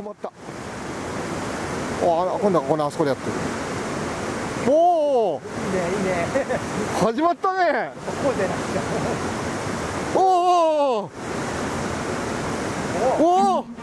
止まった。今度はこのあそこでやってる。おお、いいねいいね。始まったね。ここでなくちゃ。おおおお。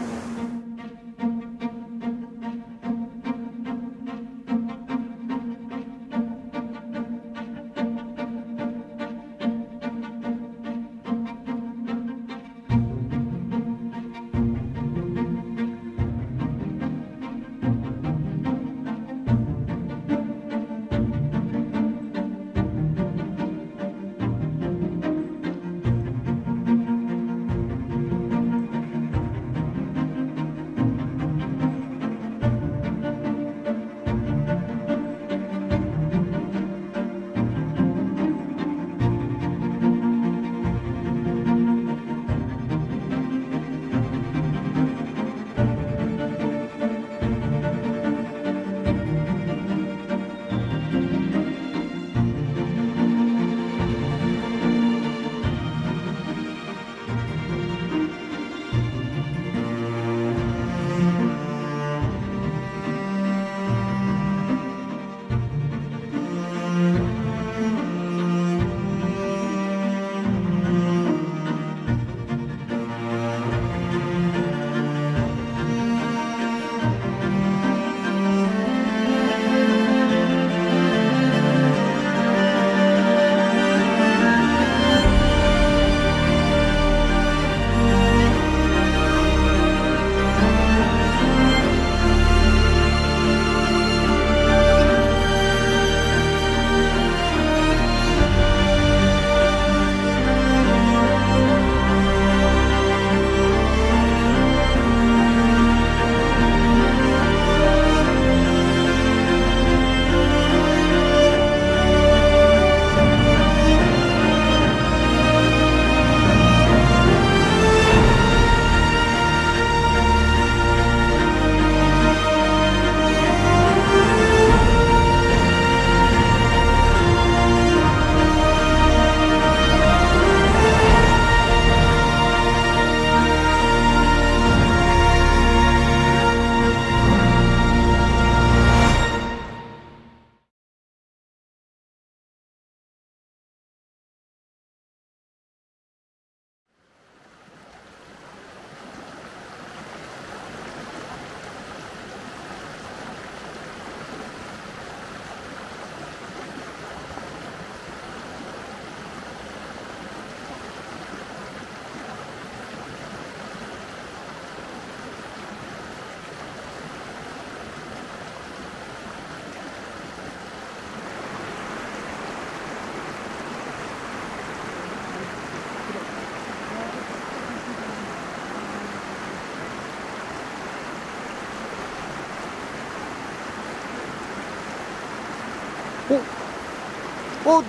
お、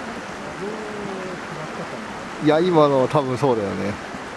いや今の多分そうだよね。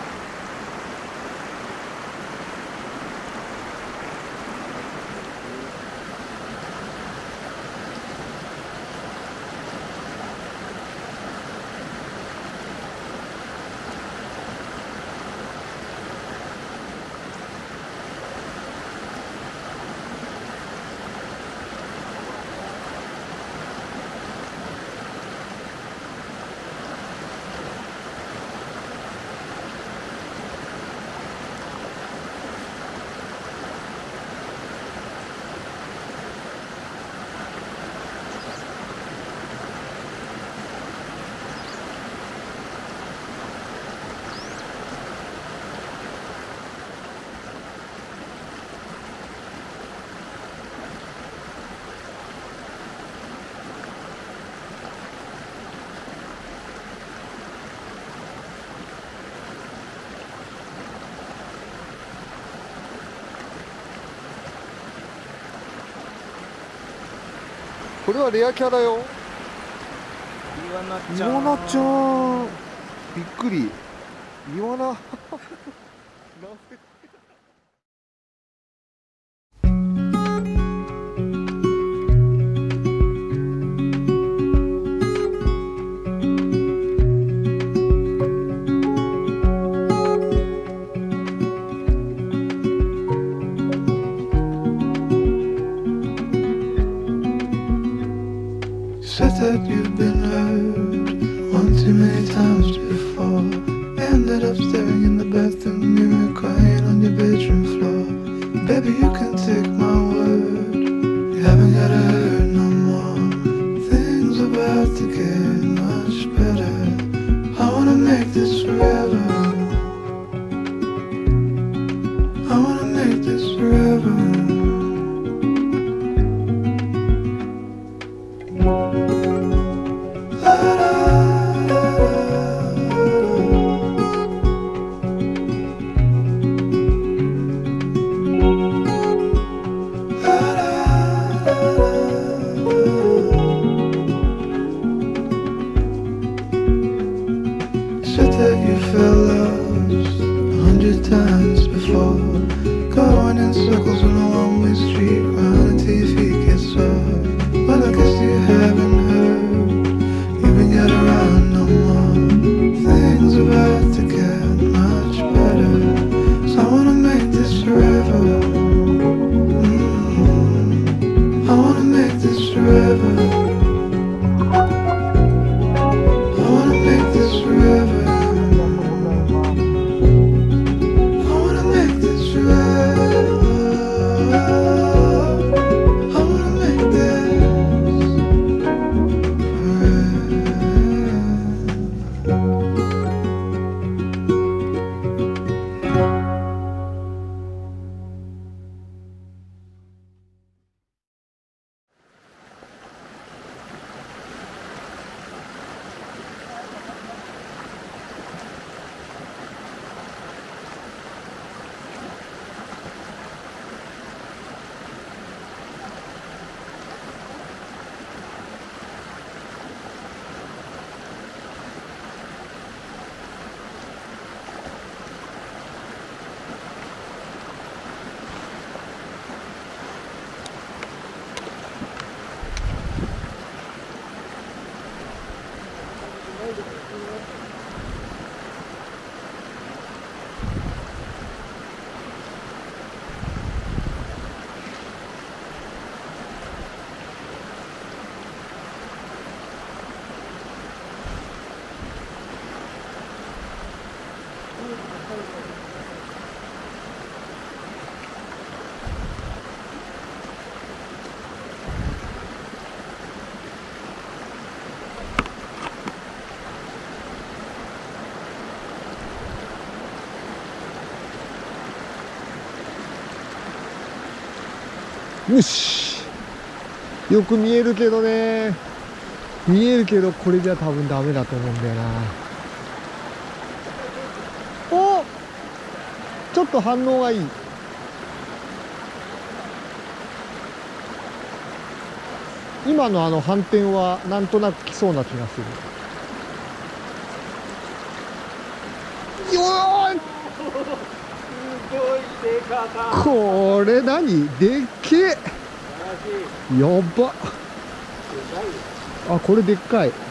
これはレアキャラよ。イワナちゃん、びっくり。イワナ been hurt one too many times before. Ended up staring in the bathroom mirror, crying on your bedroom floor. Baby, you can take my word, you haven't gotta hurt no more. Things about to get much better. I wanna make this forever. I wanna make this forever. Said that you felt lost 100 times before, going in circles on a one-way street, running till your feet get sore. Well, I guess you haven't heard, you ain't got around no more. Things about to get much better, so I wanna make this forever. I wanna make this forever. I wanna make this forever. I wanna make this forever. I wanna make this よし、よく見えるけどね、見えるけどこれじゃ多分ダメだと思うんだよな。お、ちょっと反応がいい。今のあの反転はなんとなく来そうな気がする。よーい、これ何でっけえ、やば。あ、これでっかい。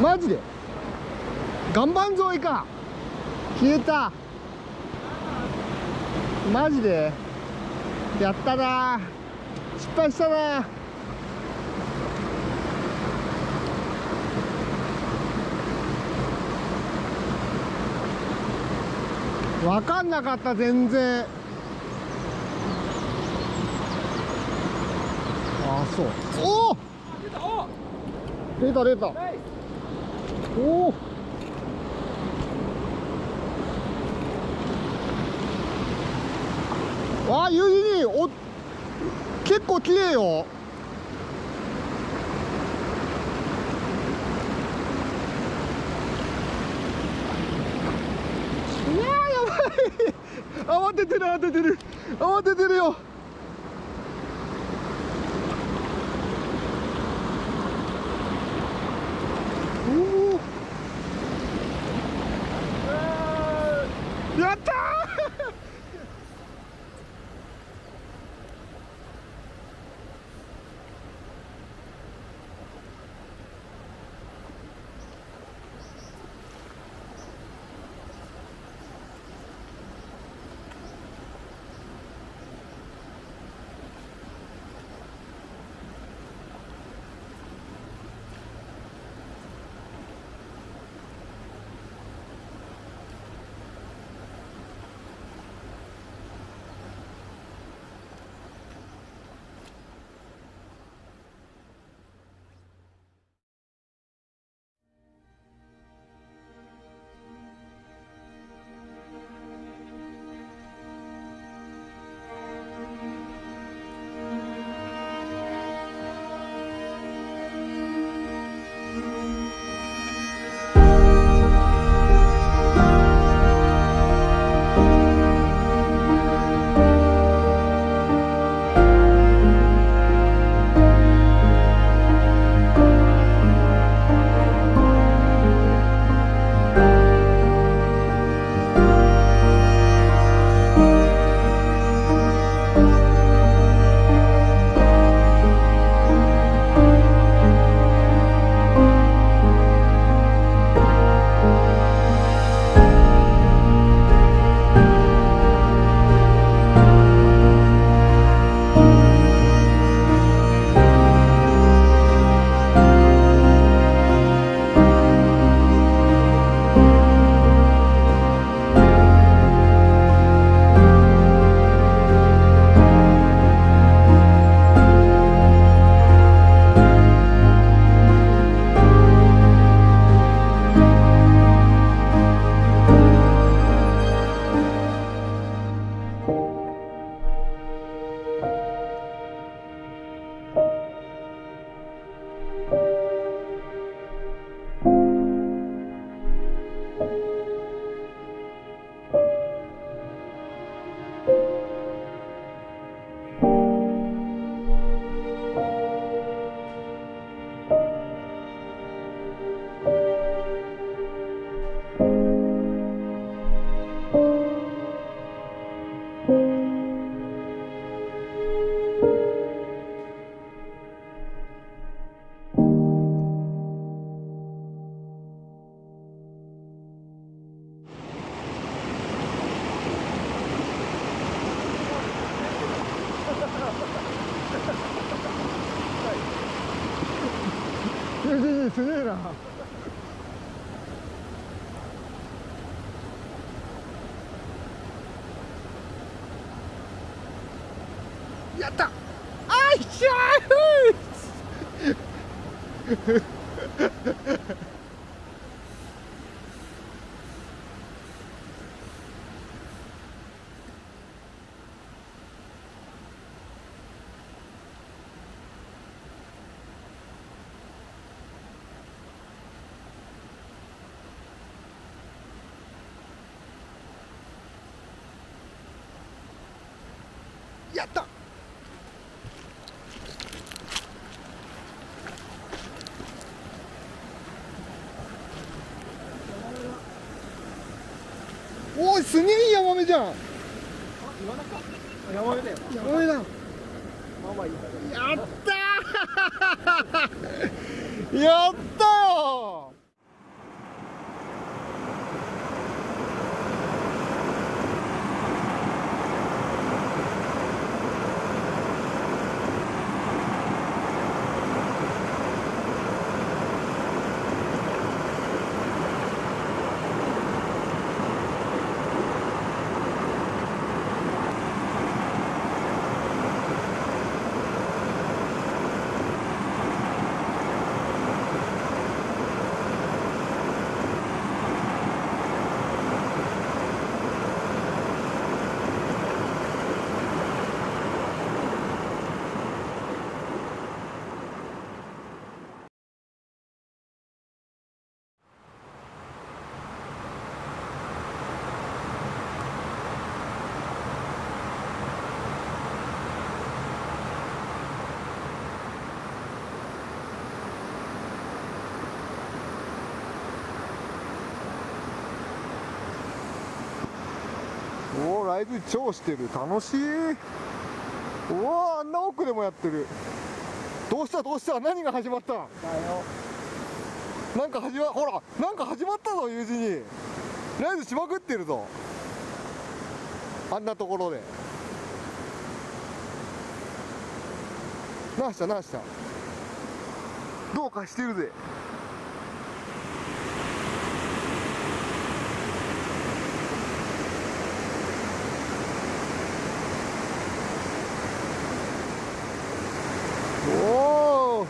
マジで岩盤沿いか。消えた。マジでやったな。失敗したな。分かんなかった、全然。ああ、そう。おお、出た出た。おお、わあ、ゆりにお、結構綺麗よ。いやー、やばい。慌ててる慌ててる慌ててるよ。おお、やったー。すげえな。やった。あいしゃーやった。おい、すげえヤマメじゃん。ヤマメだよ。ヤマメだ。やったーやったよ。 ライブ超してる。楽しい。うわー、あんな奥でもやってる。どうしたどうした、何が始まった。 だよ。 なんかほら、なんか始まったぞ、友人に。ライブしまくってるぞ。あんなところで。なしたなした。どうかしてるぜ。おお。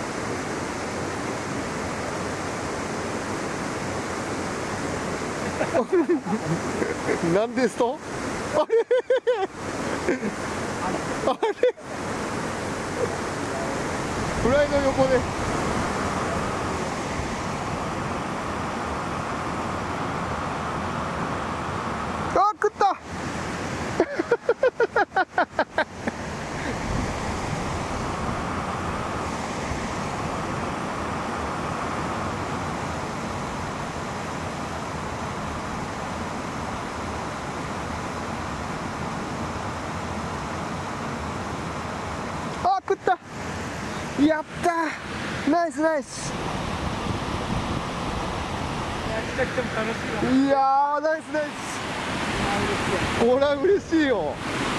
なんですと。あれあれフライの横で。あ、食った。あ、食った。やったー、ナイスナイス。 来た来ても楽しいわ。 いやー、ナイスナイス。これは嬉しいよ。